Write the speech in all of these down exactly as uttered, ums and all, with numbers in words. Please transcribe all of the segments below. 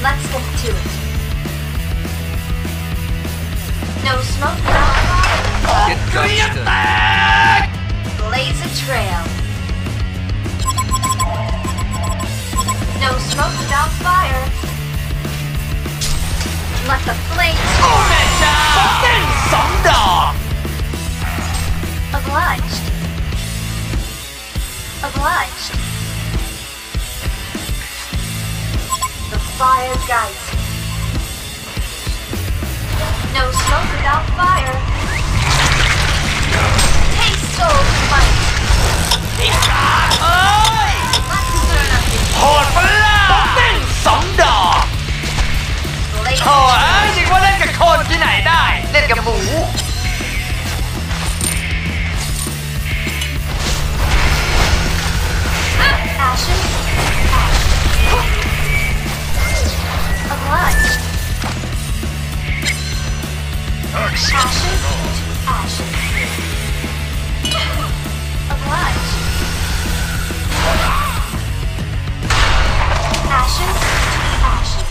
Let's get to it. No smoke without fire. Get gotcha. Blaze a trail. No smoke without fire. Let the flames fly. Obliged. Obliged. The fire guides. No smoke without fire. Taste soul fight. โหดปะล่ะเต้นสองดอกโถ่เอ้ยนึกว่าเล่นกับคนที่ไหนได้เล่นกับหมู Ashes. Obliged. Ashes to ashes. Obliged. Ashes to ashes.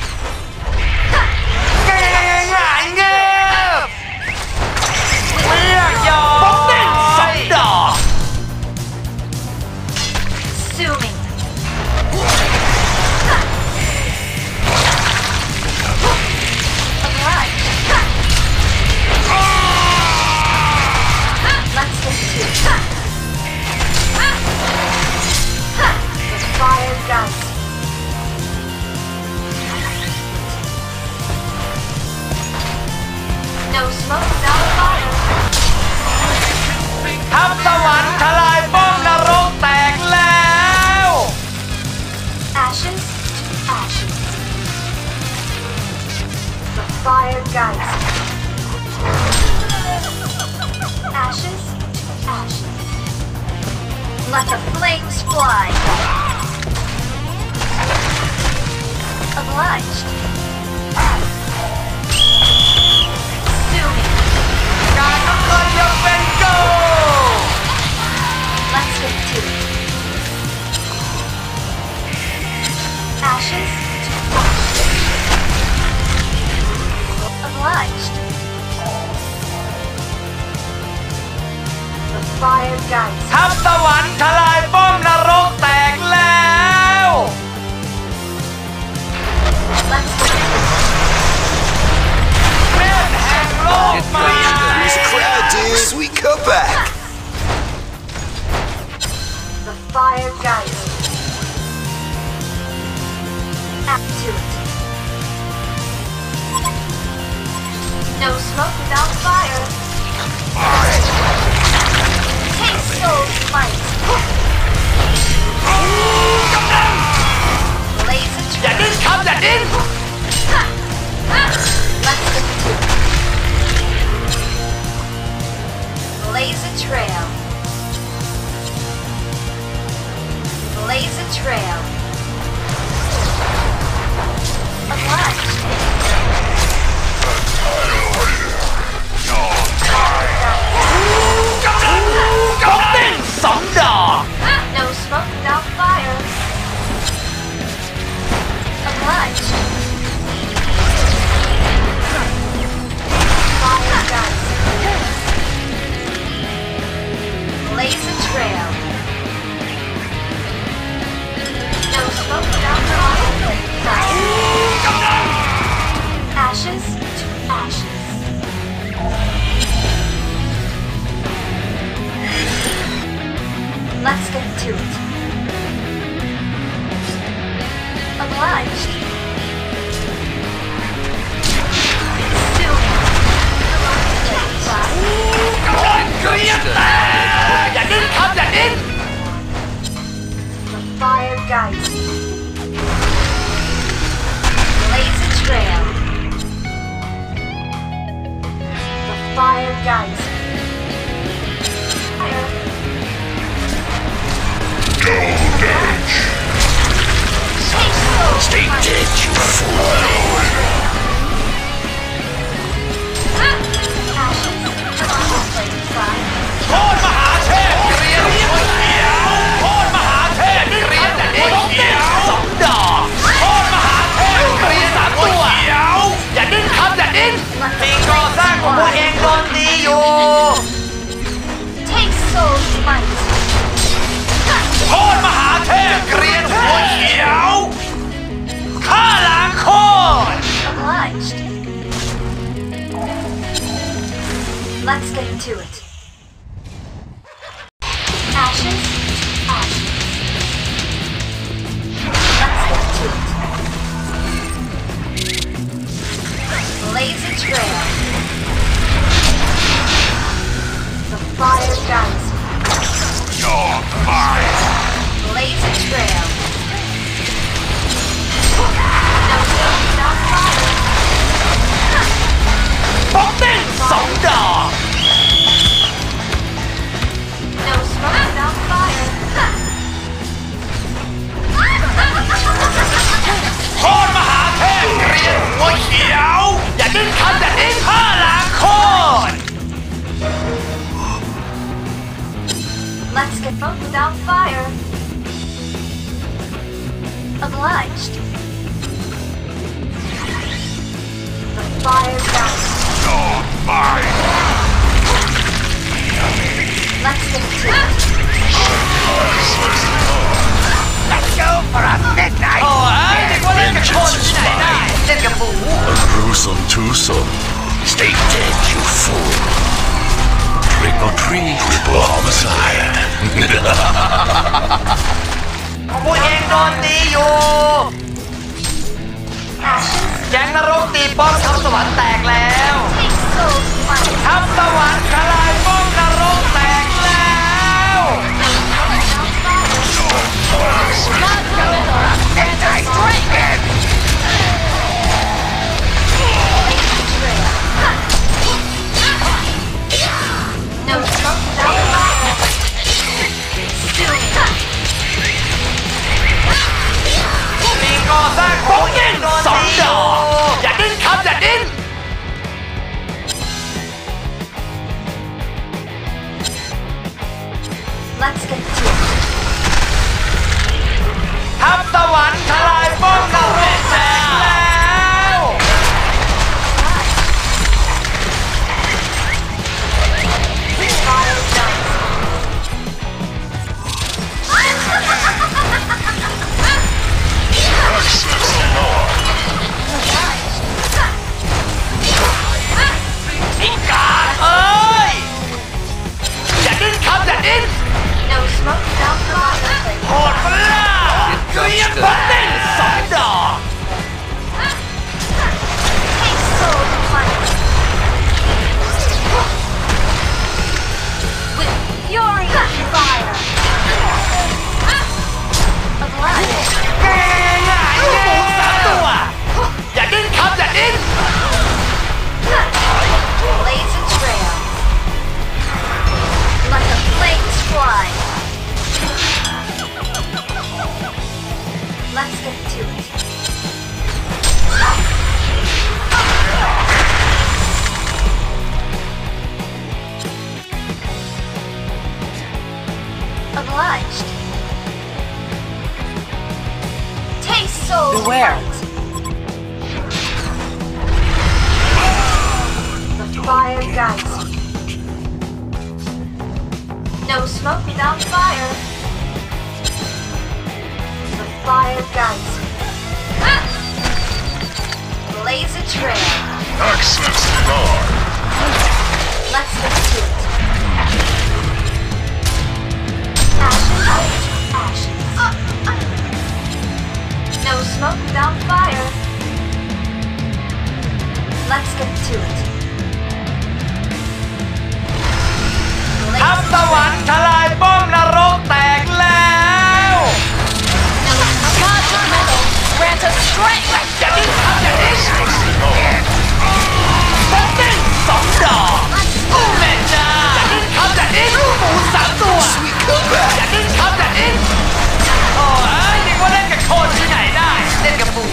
ง่ายๆเงียบเรียกยอมเต้นสองดอก Consuming. Obliged. Let's get to it. The fire guns. No smoke without fire. ทัพสวรรค์ทลายป้อมนรกแตกแล้ว Ashes to ashes. The fire guides. Ashes to ashes. Let the flames fly. Obliged. Consuming. การทำลายยังเป็นโก Let's get to it. Ashes to ashes. Obliged. The fire guides. ทัพสวรรค์ทลายป้อมนรกแตกแล้ว Let's get to it. เมฆแห่งโลกมา Here's a crowd, dude. Sweet cutback. The fire guides. Add to it. No smoke without fire. Take soul's might. Blaze a อย่า trail. ดิ้นครับอย่าดิ้น Let's get to it. Blaze a trail. Blaze a trail. Obliged. ต้องเต้นสองดอก No smoke without fire. Obliged. Fire guns. Blaze a trail. No smoke without fire. Ashes to ashes. Let's get to it. Obliged. Consuming. เกลียดแตกอย่าดิ้นครับอย่าดิ้น The fire guides. Blaze a trail. The fire guides. Fire. Take soul Stay fight. dead, you fool. Ashes to flame fire. โคตรมหาเทพเกลียดคนเดียวโคตรมหาเทพเกลียดแต่เด็กเดียว Let's get to it. Ashes to ashes. Let's get to it. Blaze a trail. The fire guides you. You're mine. Blaze a trail. No smoke without fire. ป๊อกเด้งสองดอก No smoke without fire. โคตรมหาเทพเรียนหัวเขียว อย่าดิ้นคำอย่าดิ้นผ้าล้างโคตร Let's get smoke without fire. Obliged. The fire guides. You're mine. Let's get to it. Let's go for a midnight โอ้ยนึกว่าเล่นกับคนที่ไหนได้ เล่นกับหมู A gruesome twosome. Stay dead, you fool. Trick or treat. Triple homicide. ผู้เองโดนตีอยู่ Ashes. แก๊งนรกตีป้อมทัพสวรรค์แตกแล้ว Take souls fight. ทัพสวรรค์ทลายป้อมนรกแตกแล้ว No smoke without fire. Still. มีก่อสร้างของเองสองดอกอย่าดิ้นครับอย่าดิ้น Let's get to it. ทัพสวรรค์ทลายป้อมนรกแตกแล้ว Fire guides. Obliged. ไอ้กาเอ้ยอย่าดิ้นครับอย่าดิ้น No smoke without fire. โหดปะล่ะเกลียดป๊อกเด้งสองดอก Take souls fight. With fury and fire. Obliged. ง่ายๆลูกหมูสามตัว อย่าดิ้นครับอย่าดิ้น Blaze a trail. Let the flames fly. Let's get to it. Obliged. Taste soul. Beware. The fire guides you. No smoke without fire. The fire guides you. Blaze a trail. Access denied. Let's get to it. Ashes to ashes. No smoke without fire. Let's get to it. ทัพสวรรค์ทลายป้อมนรกแตกแล้ว Cosmic metal, grant us strength. อย่าดิ้นครับอย่าดิ้น Access denied. ป๊อกเด้งสองดอกโอ้แม่จ้าอย่าดิ้นครับอย่าดิ้นลูกหมูสามตัว Sweet comeback. อย่าดิ้นครับอย่าดิ้นโอ้ยนึกว่าเล่นกับคนที่ไหนได้ เล่นกับหมู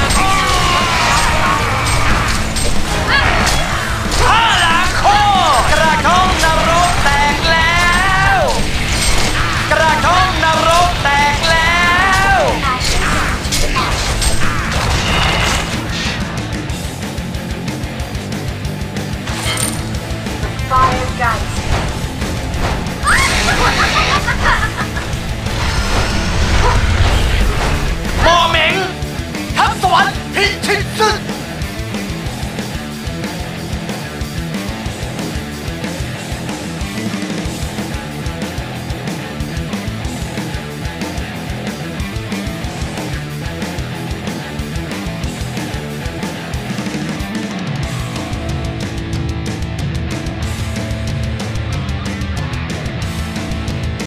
ผ้าล้างโคกระทงนรกแตกแล้ว กระทงนรกแตกแล้ว Fire guides you. โมเหม็งทัพสวรรค์พิชิตศึก